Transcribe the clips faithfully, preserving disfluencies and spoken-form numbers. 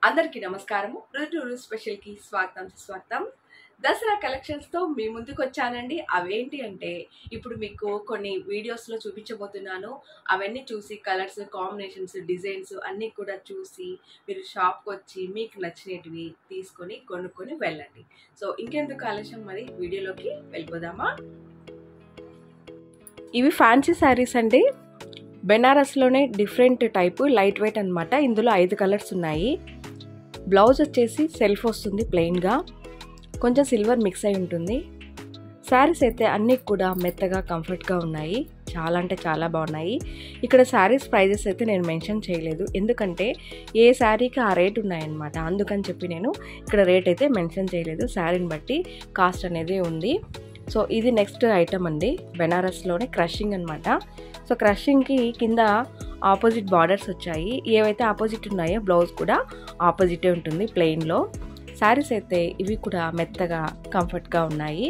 అందరికీ నమస్కారము. రుజువులు స్పెషల్ కి స్వాగతం స్వాగతం. దసరా కలెక్షన్స్ తో మీ ముందుకు వచ్చానండి. అవేంటి అంటే ఇప్పుడు మీకు కొన్ని వీడియోస్ లో చూపించబోతున్నాను. అవన్నీ చూసి కలర్స్, కాంబినేషన్స్, డిజైన్స్ అన్నీ కూడా చూసి మీరు షాప్కి వచ్చి మీకు నచ్చినవి తీసుకొని కొనుక్కొని వెళ్ళండి. సో ఇంకెందుకు ఆలస్యం, మరి వీడియోలోకి వెళ్ళిపోదామా? ఇవి ఫ్యాన్సీ శారీస్ అండి. బెనారస్లోనే డిఫరెంట్ టైపు, లైట్ వెయిట్ అనమాట. ఇందులో ఐదు కలర్స్ ఉన్నాయి. బ్లౌజ్ వచ్చేసి సెల్ఫ్ వస్తుంది ప్లెయిన్గా, కొంచెం సిల్వర్ మిక్స్ అయి ఉంటుంది. శారీస్ అయితే అన్నీ కూడా మెత్తగా కంఫర్ట్గా ఉన్నాయి, చాలా అంటే చాలా బాగున్నాయి. ఇక్కడ శారీస్ ప్రైజెస్ అయితే నేను మెన్షన్ చేయలేదు, ఎందుకంటే ఏ శారీకి ఆ రేట్ ఉన్నాయన్నమాట. అందుకని చెప్పి నేను ఇక్కడ రేట్ అయితే మెన్షన్ చేయలేదు. శారీని బట్టి కాస్ట్ అనేది ఉంది. సో ఇది నెక్స్ట్ ఐటమ్ అండి, బెనారస్లోనే క్రషింగ్ అనమాట. సో క్రషింగ్కి కింద ఆపోజిట్ బార్డర్స్ వచ్చాయి. ఏవైతే ఆపోజిట్ ఉన్నాయో బ్లౌజ్ కూడా ఆపోజిటే ఉంటుంది ప్లెయిన్లో. శారీస్ అయితే ఇవి కూడా మెత్తగా కంఫర్ట్గా ఉన్నాయి.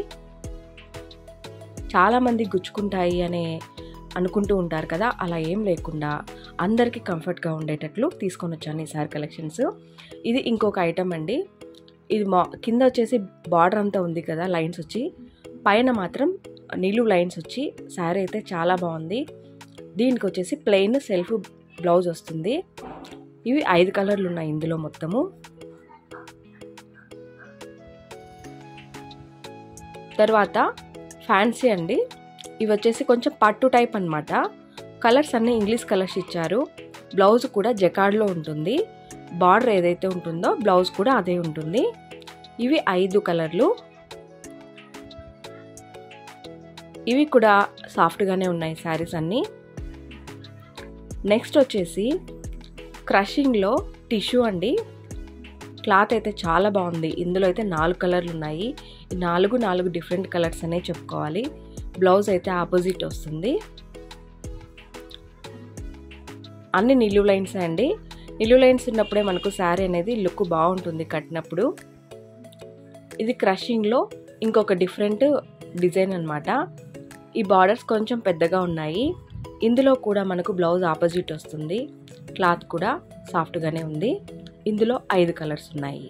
చాలామంది గుచ్చుకుంటాయి అని అనుకుంటూ ఉంటారు కదా, అలా ఏం లేకుండా అందరికీ కంఫర్ట్గా ఉండేటట్లు తీసుకొని వచ్చాను ఈ శారీ కలెక్షన్స్. ఇది ఇంకొక ఐటమ్ అండి. ఇది మా కింద వచ్చేసి బార్డర్ అంతా ఉంది కదా, లైన్స్ వచ్చి, పైన మాత్రం నిలువు లైన్స్ వచ్చి శారీ అయితే చాలా బాగుంది. దీనికి వచ్చేసి ప్లెయిన్ సెల్ఫ్ బ్లౌజ్ వస్తుంది. ఇవి ఐదు కలర్లు ఉన్నాయి ఇందులో మొత్తము. తర్వాత ఫ్యాన్సీ అండి. ఇవి వచ్చేసి కొంచెం పట్టు టైప్ అనమాట. కలర్స్ అన్నీ ఇంగ్లీష్ కలర్స్ ఇచ్చారు. బ్లౌజ్ కూడా జకార్డ్లో ఉంటుంది. బార్డర్ ఏదైతే ఉంటుందో బ్లౌజ్ కూడా అదే ఉంటుంది. ఇవి ఐదు కలర్లు. ఇవి కూడా సాఫ్ట్గానే ఉన్నాయి శారీస్ అన్నీ. నెక్స్ట్ వచ్చేసి క్రషింగ్లో టిష్యూ అండి. క్లాత్ అయితే చాలా బాగుంది. ఇందులో అయితే నాలుగు కలర్లు ఉన్నాయి. ఈ నాలుగు నాలుగు డిఫరెంట్ కలర్స్ అనే చెప్పుకోవాలి. బ్లౌజ్ అయితే ఆపోజిట్ వస్తుంది. అన్ని నిలువు లైన్స్ అండి. నిలువు లైన్స్ ఉన్నప్పుడే మనకు శారీ అనేది లుక్ బాగుంటుంది కట్టినప్పుడు. ఇది క్రషింగ్లో ఇంకొక డిఫరెంట్ డిజైన్ అనమాట. ఈ బార్డర్స్ కొంచెం పెద్దగా ఉన్నాయి. ఇందులో కూడా మనకు బ్లౌజ్ ఆపోజిట్ వస్తుంది. క్లాత్ కూడా సాఫ్ట్గానే ఉంది. ఇందులో ఐదు కలర్స్ ఉన్నాయి.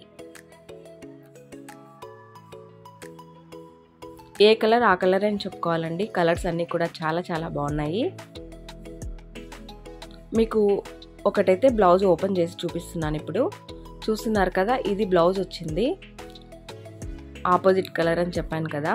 ఏ కలర్ ఆ కలర్ అని చెప్పుకోవాలండి. కలర్స్ అన్నీ కూడా చాలా చాలా బాగున్నాయి. మీకు ఒకటైతే బ్లౌజ్ ఓపెన్ చేసి చూపిస్తున్నాను ఇప్పుడు. చూస్తున్నారు కదా, ఇది బ్లౌజ్ వచ్చింది. ఆపోజిట్ కలర్ అని చెప్పాను కదా.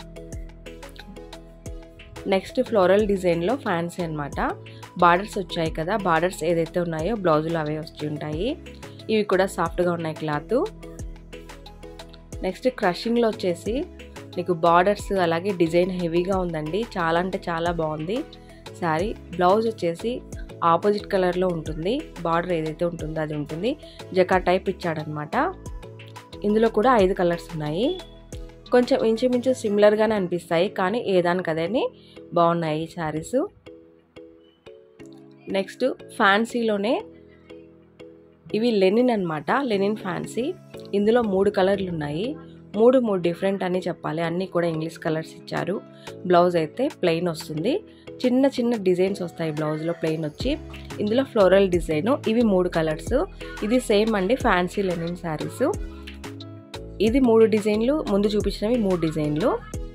నెక్స్ట్ ఫ్లోరల్ డిజైన్లో ఫ్యాన్సీ అనమాట. బార్డర్స్ వచ్చాయి కదా, బార్డర్స్ ఏదైతే ఉన్నాయో బ్లౌజులు అవే వచ్చి ఉంటాయి. ఇవి కూడా సాఫ్ట్గా ఉన్నాయి క్లాత్. నెక్స్ట్ క్రషింగ్లో వచ్చేసి నీకు బార్డర్స్ అలాగే డిజైన్ హెవీగా ఉందండి. చాలా అంటే చాలా బాగుంది శారీ. బ్లౌజ్ వచ్చేసి ఆపోజిట్ కలర్లో ఉంటుంది. బార్డర్ ఏదైతే ఉంటుందో అది ఉంటుంది. జకా టైప్ ఇచ్చాడనమాట. ఇందులో కూడా ఐదు కలర్స్ ఉన్నాయి. కొంచెం ఇంచుమించు సిమిలర్గానే అనిపిస్తాయి, కానీ ఏదానికి అదేని బాగున్నాయి శారీస్. నెక్స్ట్ ఫ్యాన్సీలోనే ఇవి లెనిన్ అనమాట. Linen fancy. ఇందులో మూడు కలర్లు ఉన్నాయి. మూడు మూడు డిఫరెంట్ అని చెప్పాలి. అన్నీ కూడా ఇంగ్లీష్ కలర్స్ ఇచ్చారు. బ్లౌజ్ అయితే ప్లెయిన్ వస్తుంది. చిన్న చిన్న డిజైన్స్ వస్తాయి బ్లౌజ్లో ప్లెయిన్ వచ్చి. ఇందులో ఫ్లోరల్ డిజైను. ఇవి మూడు కలర్స్. ఇది సేమ్ అండి, ఫ్యాన్సీ లెనిన్ శారీస్. ఇది మూడు డిజైన్లు, ముందు చూపించినవి మూడు డిజైన్లు.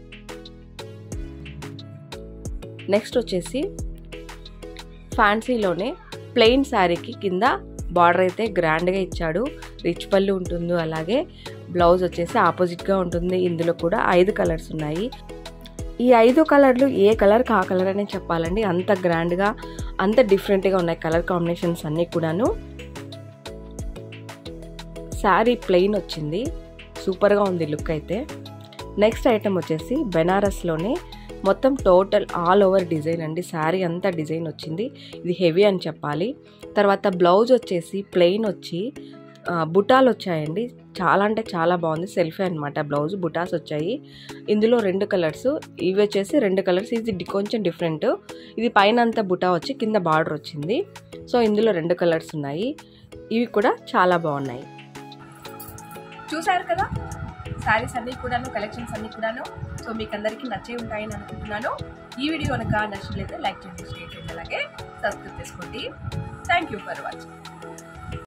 నెక్స్ట్ వచ్చేసి ఫ్యాన్సీలోనే ప్లెయిన్ శారీకి కింద బార్డర్ అయితే గ్రాండ్గా ఇచ్చాడు. రిచ్ పళ్ళు ఉంటుంది. అలాగే బ్లౌజ్ వచ్చేసి ఆపోజిట్గా ఉంటుంది. ఇందులో కూడా ఐదు కలర్స్ ఉన్నాయి. ఈ ఐదు కలర్లు ఏ కలర్కి ఆ కలర్ అనే చెప్పాలండి. అంత గ్రాండ్గా, అంత డిఫరెంట్గా ఉన్నాయి కలర్ కాంబినేషన్స్ అన్నీ కూడాను. శారీ ప్లెయిన్ వచ్చింది. సూపర్గా ఉంది లుక్ అయితే. నెక్స్ట్ ఐటమ్ వచ్చేసి బెనారస్లోనే మొత్తం టోటల్ ఆల్ ఓవర్ డిజైన్ అండి. శారీ అంతా డిజైన్ వచ్చింది. ఇది హెవీ అని చెప్పాలి. తర్వాత బ్లౌజ్ వచ్చేసి ప్లెయిన్ వచ్చి బుటాలు వచ్చాయండి. చాలా అంటే చాలా బాగుంది. సెల్ఫే అనమాట బ్లౌజ్, బుటాస్ వచ్చాయి. ఇందులో రెండు కలర్స్. ఇవి వచ్చేసి రెండు కలర్స్. ఇది కొంచెం డిఫరెంట్. ఇది పైన అంతా బుటా వచ్చి కింద బార్డర్ వచ్చింది. సో ఇందులో రెండు కలర్స్ ఉన్నాయి. ఇవి కూడా చాలా బాగున్నాయి. చూసారు కదా శారీస్ అన్నీ కూడాను, కలెక్షన్స్ అన్నీ కూడాను. సో మీకు అందరికీ నచ్చే ఉంటాయని అనుకుంటున్నాను. ఈ వీడియో కనుక నచ్చినట్లయితే లైక్ చేయండి, షేర్ చేయండి, అలాగే సబ్స్క్రైబ్ చేసుకోండి. Thank you for watching.